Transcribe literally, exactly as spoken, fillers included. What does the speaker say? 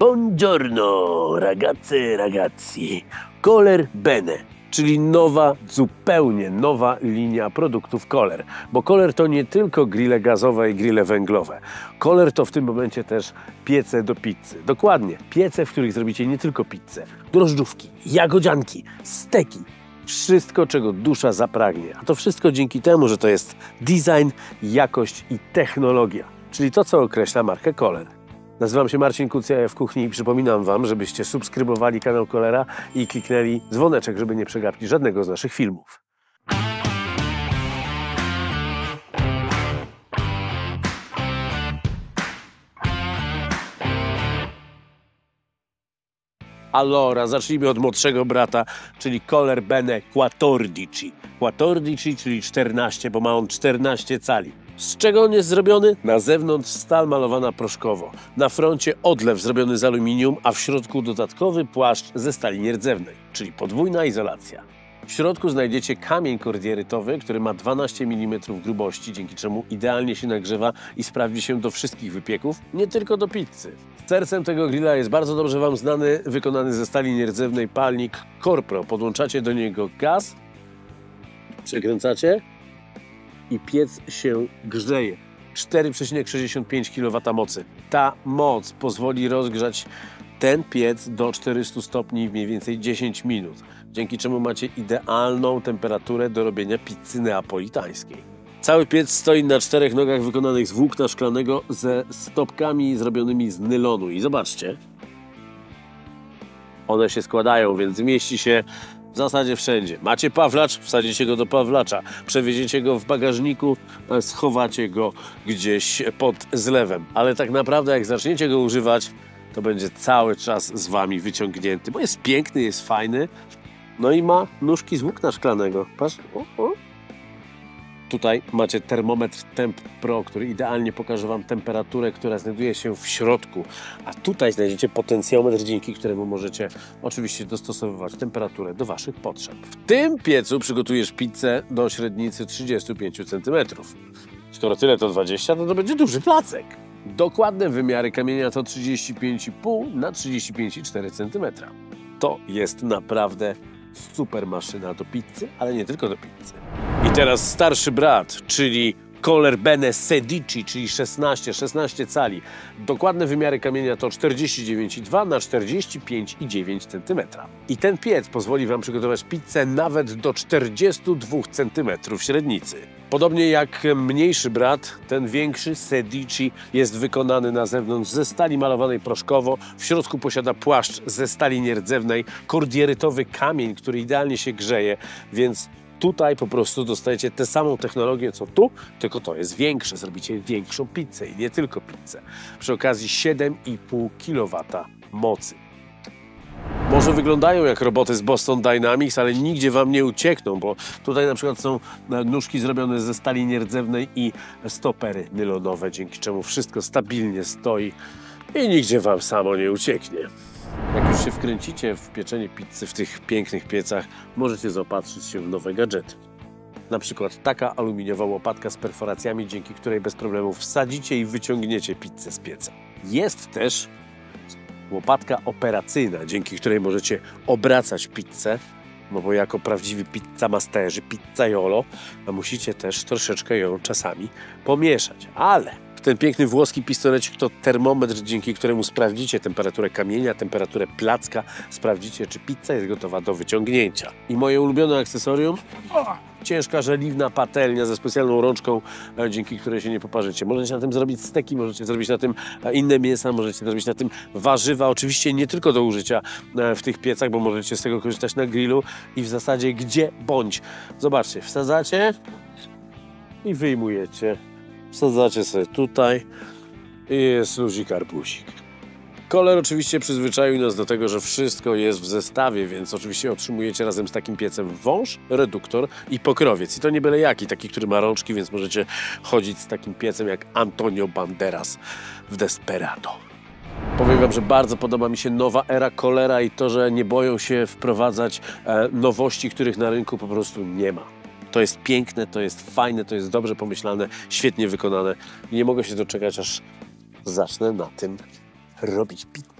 Buongiorno, ragazze, ragazzi. Kohler Bene, czyli nowa, zupełnie nowa linia produktów Kohler. Bo Kohler to nie tylko grille gazowe i grille węglowe. Kohler to w tym momencie też piece do pizzy. Dokładnie, piece, w których zrobicie nie tylko pizzę, drożdżówki, jagodzianki, steki. Wszystko, czego dusza zapragnie. A to wszystko dzięki temu, że to jest design, jakość i technologia. Czyli to, co określa markę Kohler. Nazywam się Marcin Kucja w kuchni i przypominam Wam, żebyście subskrybowali kanał Kohlera i kliknęli dzwoneczek, żeby nie przegapić żadnego z naszych filmów. Allora, zacznijmy od młodszego brata, czyli Kohler Bene quattordici. quattordici, czyli czternaście, bo ma on czternaście cali. Z czego on jest zrobiony? Na zewnątrz stal malowana proszkowo, na froncie odlew zrobiony z aluminium, a w środku dodatkowy płaszcz ze stali nierdzewnej, czyli podwójna izolacja. W środku znajdziecie kamień kordierytowy, który ma dwanaście milimetrów grubości, dzięki czemu idealnie się nagrzewa i sprawdzi się do wszystkich wypieków, nie tylko do pizzy. Sercem tego grilla jest bardzo dobrze Wam znany, wykonany ze stali nierdzewnej palnik Corpro. Podłączacie do niego gaz, przekręcacie i piec się grzeje. cztery przecinek sześćdziesiąt pięć kilowatów mocy. Ta moc pozwoli rozgrzać ten piec do czterystu stopni w mniej więcej dziesięć minut, dzięki czemu macie idealną temperaturę do robienia pizzy neapolitańskiej. Cały piec stoi na czterech nogach wykonanych z włókna szklanego ze stopkami zrobionymi z nylonu. I zobaczcie, one się składają, więc zmieści się w zasadzie wszędzie. Macie pawlacz, wsadzicie go do pawlacza, przewieziecie go w bagażniku, schowacie go gdzieś pod zlewem. Ale tak naprawdę jak zaczniecie go używać, to będzie cały czas z Wami wyciągnięty, bo jest piękny, jest fajny. No i ma nóżki z włókna szklanego. Patrz, o, o. Tutaj macie termometr Temp Pro, który idealnie pokaże Wam temperaturę, która znajduje się w środku. A tutaj znajdziecie potencjometr, dzięki któremu możecie oczywiście dostosowywać temperaturę do Waszych potrzeb. W tym piecu przygotujesz pizzę do średnicy trzydziestu pięciu centymetrów. Skoro tyle to dwadzieścia, to to będzie duży placek. Dokładne wymiary kamienia to trzydzieści pięć i pół na trzydzieści pięć i cztery centymetra. To jest naprawdę super maszyna do pizzy, ale nie tylko do pizzy. I teraz starszy brat, czyli Kohler Bene sedici, czyli szesnaście, szesnaście cali. Dokładne wymiary kamienia to czterdzieści dziewięć i dwa na czterdzieści pięć i dziewięć centymetra. I ten piec pozwoli Wam przygotować pizzę nawet do czterdziestu dwóch centymetrów średnicy. Podobnie jak mniejszy brat, ten większy, sedici, jest wykonany na zewnątrz ze stali malowanej proszkowo. W środku posiada płaszcz ze stali nierdzewnej, kordierytowy kamień, który idealnie się grzeje, więc tutaj po prostu dostajecie tę samą technologię co tu, tylko to jest większe. Zrobicie większą pizzę i nie tylko pizzę. Przy okazji siedem i pół kilowata mocy. Może wyglądają jak roboty z Boston Dynamics, ale nigdzie Wam nie uciekną, bo tutaj na przykład są nóżki zrobione ze stali nierdzewnej i stopery nylonowe, dzięki czemu wszystko stabilnie stoi i nigdzie Wam samo nie ucieknie. Jak już się wkręcicie w pieczenie pizzy w tych pięknych piecach, możecie zaopatrzyć się w nowe gadżety. Na przykład taka aluminiowa łopatka z perforacjami, dzięki której bez problemu wsadzicie i wyciągniecie pizzę z pieca. Jest też łopatka operacyjna, dzięki której możecie obracać pizzę, no bo jako prawdziwi pizzamasterzy, pizzaiolo, musicie też troszeczkę ją czasami pomieszać, ale ten piękny włoski pistolecik to termometr, dzięki któremu sprawdzicie temperaturę kamienia, temperaturę placka, sprawdzicie, czy pizza jest gotowa do wyciągnięcia. I moje ulubione akcesorium? O, ciężka, żeliwna patelnia ze specjalną rączką, dzięki której się nie poparzycie. Możecie na tym zrobić steki, możecie zrobić na tym inne mięsa, możecie zrobić na tym warzywa. Oczywiście nie tylko do użycia w tych piecach, bo możecie z tego korzystać na grillu i w zasadzie gdzie bądź. Zobaczcie, wsadzacie i wyjmujecie. Wsadzacie sobie tutaj i jest luzik arbusik. Kohler oczywiście przyzwyczaił nas do tego, że wszystko jest w zestawie, więc oczywiście otrzymujecie razem z takim piecem wąż, reduktor i pokrowiec. I to nie byle jaki, taki, który ma rączki, więc możecie chodzić z takim piecem jak Antonio Banderas w Desperado. Powiem Wam, że bardzo podoba mi się nowa era Kohlera i to, że nie boją się wprowadzać e, nowości, których na rynku po prostu nie ma. To jest piękne, to jest fajne, to jest dobrze pomyślane, świetnie wykonane. I nie mogę się doczekać, aż zacznę na tym robić pizzę.